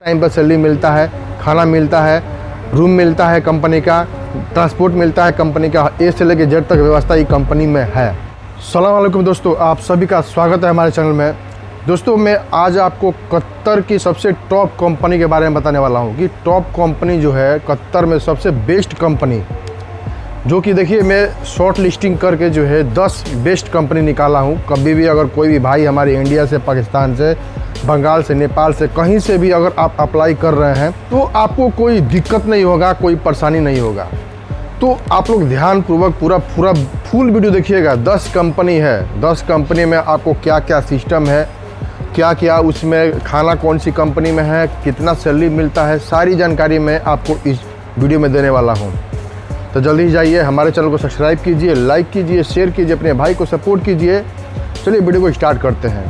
Time पर salary मिलता है, खाना मिलता है, रूम मिलता है कंपनी का, ट्रांसपोर्ट मिलता है कंपनी का, ए से लेकर जेड तक व्यवस्था ये कंपनी में है। अस्सलाम वालेकुम दोस्तों, आप सभी का स्वागत है हमारे चैनल में। दोस्तों मैं आज आपको कतर की सबसे टॉप कंपनी के बारे में बताने वाला हूँ कि टॉप कंपनी जो है कतर में सबसे बेस्ट कंपनी, जो कि देखिए मैं शॉर्ट लिस्टिंग करके जो है 10 बेस्ट कंपनी निकाला हूँ। कभी भी अगर कोई भी भाई हमारे इंडिया से, पाकिस्तान से, बंगाल से, नेपाल से, कहीं से भी अगर आप अप्लाई कर रहे हैं तो आपको कोई दिक्कत नहीं होगा, कोई परेशानी नहीं होगा। तो आप लोग ध्यानपूर्वक पूरा फुल वीडियो देखिएगा। 10 कंपनी है, 10 कंपनी में आपको क्या क्या सिस्टम है, क्या क्या उसमें खाना कौन सी कंपनी में है, कितना सैलरी मिलता है, सारी जानकारी मैं आपको इस वीडियो में देने वाला हूँ। तो जल्दी जाइए, हमारे चैनल को सब्सक्राइब कीजिए, लाइक कीजिए, शेयर कीजिए, अपने भाई को सपोर्ट कीजिए। चलिए वीडियो को स्टार्ट करते हैं।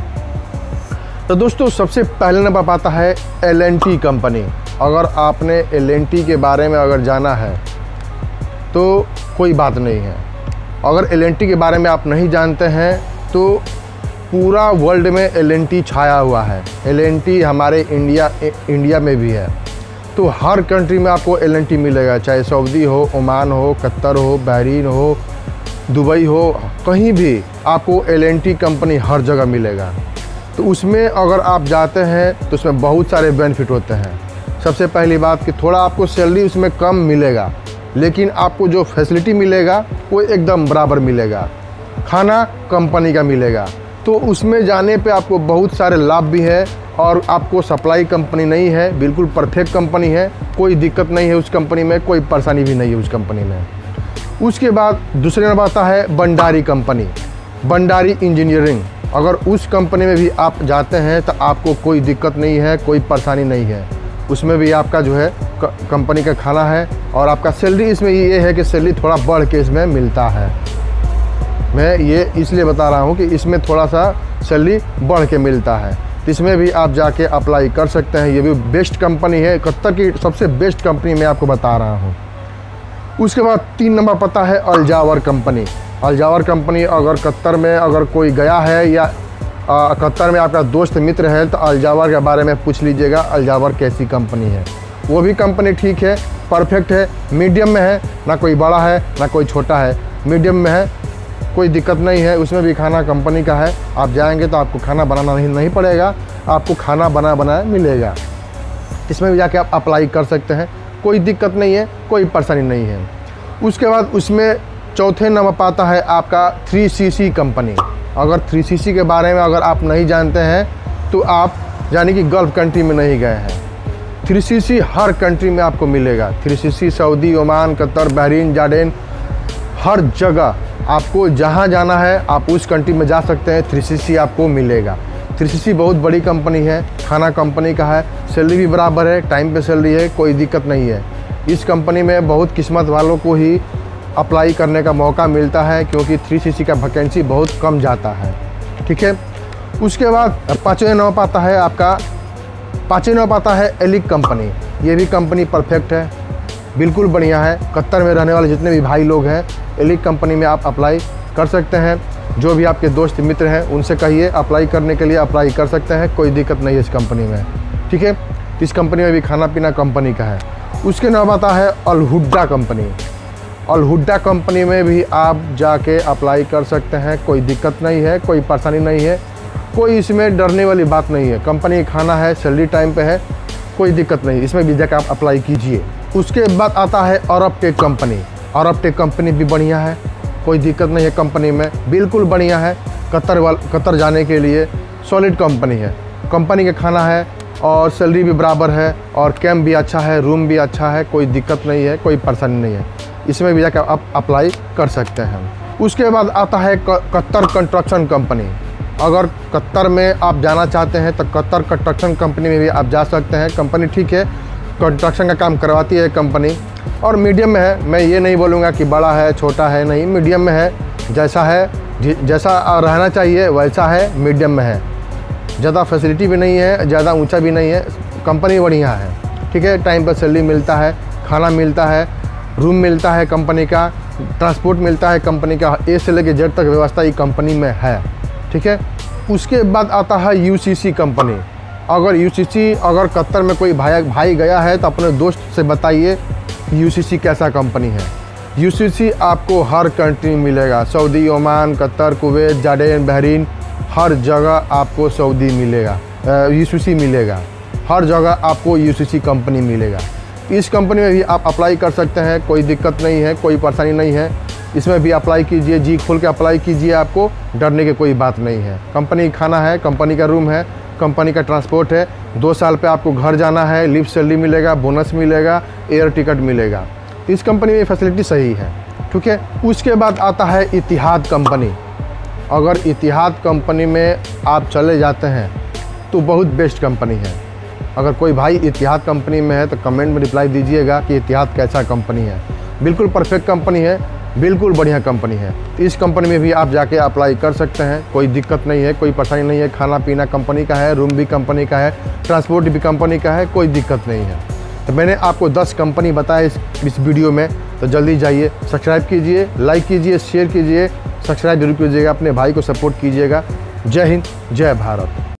तो दोस्तों सबसे पहले नंबर आता है L&T कंपनी। अगर आपने L&T के बारे में अगर जाना है तो कोई बात नहीं है। अगर L&T के बारे में आप नहीं जानते हैं तो पूरा वर्ल्ड में L&T छाया हुआ है। L&T हमारे इंडिया में भी है, तो हर कंट्री में आपको L&T मिलेगा, चाहे सऊदी हो, ओमान हो, कतर हो, बहरीन हो, दुबई हो, कहीं भी आपको L&T कंपनी हर जगह मिलेगा। तो उसमें अगर आप जाते हैं तो उसमें बहुत सारे बेनिफिट होते हैं। सबसे पहली बात कि थोड़ा आपको सैलरी उसमें कम मिलेगा, लेकिन आपको जो फैसिलिटी मिलेगा वो एकदम बराबर मिलेगा। खाना कंपनी का मिलेगा, तो उसमें जाने पे आपको बहुत सारे लाभ भी है। और आपको सप्लाई कंपनी नहीं है, बिल्कुल परफेक्ट कंपनी है, कोई दिक्कत नहीं है उस कंपनी में, कोई परेशानी भी नहीं है उस कंपनी में। उसके बाद दूसरे नंबर आता है भंडारी कंपनी, भंडारी इंजीनियरिंग। अगर उस कंपनी में भी आप जाते हैं तो आपको कोई दिक्कत नहीं है, कोई परेशानी नहीं है। उसमें भी आपका जो है कंपनी का खाना है और आपका सैलरी इसमें ये है कि सैलरी थोड़ा बढ़ के इसमें मिलता है। मैं ये इसलिए बता रहा हूँ कि इसमें थोड़ा सा सैलरी बढ़ के मिलता है, तो इसमें भी आप जाके अप्लाई कर सकते हैं। ये भी बेस्ट कंपनी है, कतर की सबसे बेस्ट कंपनी मैं आपको बता रहा हूँ। उसके बाद 3 नंबर पता है अल-जाबर कंपनी। अल-जाबर कंपनी अगर कतर में अगर कोई गया है या कतर में आपका दोस्त मित्र है तो अल-जाबर के बारे में पूछ लीजिएगा, अल-जाबर कैसी कंपनी है। वो भी कंपनी ठीक है, परफेक्ट है, मीडियम में है, ना कोई बड़ा है ना कोई छोटा है, मीडियम में है, कोई दिक्कत नहीं है। उसमें भी खाना कंपनी का है, आप जाएंगे तो आपको खाना बनाना नहीं पड़ेगा, आपको खाना बनाया मिलेगा। इसमें भी जाके आप अप्लाई कर सकते हैं, कोई दिक्कत नहीं है, कोई परेशानी नहीं है। उसके बाद उसमें चौथे नंबर पाता है आपका 3CC कंपनी। अगर 3CC के बारे में अगर आप नहीं जानते हैं तो आप यानी कि गल्फ़ कंट्री में नहीं गए हैं। 3CC हर कंट्री में आपको मिलेगा। 3CC Saudi, Oman, Qatar, Bahrain, Jordan, हर जगह आपको जहाँ जाना है आप उस कंट्री में जा सकते हैं, 3CC आपको मिलेगा। 3CC बहुत बड़ी कंपनी है, खाना कंपनी का है, सैलरी भी बराबर है, टाइम पे सैलरी है, कोई दिक्कत नहीं है। इस कंपनी में बहुत किस्मत वालों को ही अप्लाई करने का मौका मिलता है, क्योंकि 3CC का वैकेंसी बहुत कम जाता है। ठीक है। उसके बाद 5वें नंबर पाता है आपका 5वें नंबर पाता है एलिक कंपनी। ये भी कंपनी परफेक्ट है, बिल्कुल बढ़िया है। कतर में रहने वाले जितने भी भाई लोग हैं एलिक कंपनी में आप अप्लाई कर सकते हैं। जो भी आपके दोस्त मित्र हैं उनसे कहिए अप्लाई करने के लिए, अप्लाई कर सकते हैं, कोई दिक्कत नहीं है इस कंपनी में। ठीक है। इस कंपनी में भी खाना पीना कंपनी का है। उसके नाम आता है अल-हुड्डा कंपनी। अल-हुड्डा कंपनी में भी आप जाके अप्लाई कर सकते हैं, कोई दिक्कत नहीं है, कोई परेशानी नहीं है, कोई इसमें डरने वाली बात नहीं है। कंपनी खाना है, सैलरी टाइम पे है, कोई दिक्कत नहीं, इसमें भी जाकर आप अप्लाई कीजिए। उसके बाद आता है Arabtec company. Arabtec company भी बढ़िया है, कोई दिक्कत नहीं है, कंपनी में बिल्कुल बढ़िया है। कतर जाने के लिए सॉलिड कंपनी है, कंपनी का खाना है और सैलरी भी बराबर है और कैंप भी अच्छा है, रूम भी अच्छा है, कोई दिक्कत नहीं है, कोई परेशानी नहीं है। इसमें भी जाकर आप अप्लाई कर सकते हैं। उसके बाद आता है कतर कंस्ट्रक्शन कंपनी। अगर कतर में आप जाना चाहते हैं तो कतर कंस्ट्रक्शन कंपनी में भी आप जा सकते हैं। कंपनी ठीक है, कंस्ट्रक्शन का काम करवाती है कंपनी, और मीडियम में है। मैं ये नहीं बोलूँगा कि बड़ा है छोटा है, नहीं, मीडियम में है, जैसा रहना चाहिए वैसा है, मीडियम में है। ज़्यादा फैसिलिटी भी नहीं है, ज़्यादा ऊंचा भी नहीं है, कंपनी बढ़िया है। ठीक है। टाइम पर सैलरी मिलता है, खाना मिलता है, रूम मिलता है कंपनी का, ट्रांसपोर्ट मिलता है कंपनी का, ए से लेकर जेड तक व्यवस्था ये कंपनी में है। ठीक है। उसके बाद आता है UCC कंपनी। अगर यूसीसी अगर कतर में कोई भाई गया है तो अपने दोस्त से बताइए यूसीसी कैसा कंपनी है। यूसीसी आपको हर कंट्री में मिलेगा, Saudi, Oman, Qatar, Kuwait, Jordan, Bahrain, हर जगह आपको सऊदी मिलेगा, यूसीसी मिलेगा, हर जगह आपको यूसीसी कंपनी मिलेगा। इस कंपनी में भी आप अप्लाई कर सकते हैं, कोई दिक्कत नहीं है, कोई परेशानी नहीं है। इसमें भी अप्लाई कीजिए, जी खोल के अप्लाई कीजिए, आपको डरने की कोई बात नहीं है। कंपनी का खाना है, कंपनी का रूम है, कंपनी का ट्रांसपोर्ट है। 2 साल पे आपको घर जाना है, लिफ्ट सैलरी मिलेगा, बोनस मिलेगा, एयर टिकट मिलेगा। इस कंपनी में फैसिलिटी सही है, ठीक है। उसके बाद आता है इतिहाद कंपनी। अगर इतिहाद कंपनी में आप चले जाते हैं तो बहुत बेस्ट कंपनी है। अगर कोई भाई इतिहाद कंपनी में है तो कमेंट में रिप्लाई दीजिएगा कि इतिहाद कैसा कंपनी है। बिल्कुल परफेक्ट कंपनी है, बिल्कुल बढ़िया कंपनी है। इस कंपनी में भी आप जाके अप्लाई कर सकते हैं, कोई दिक्कत नहीं है, कोई परेशानी नहीं है। खाना पीना कंपनी का है, रूम भी कंपनी का है, ट्रांसपोर्ट भी कंपनी का है, कोई दिक्कत नहीं है। तो मैंने आपको 10 कंपनी बताया इस वीडियो में। तो जल्दी जाइए, सब्सक्राइब कीजिए, लाइक कीजिए, शेयर कीजिए, सब्सक्राइब जरूर कीजिएगा, अपने भाई को सपोर्ट कीजिएगा। जय हिंद, जय भारत।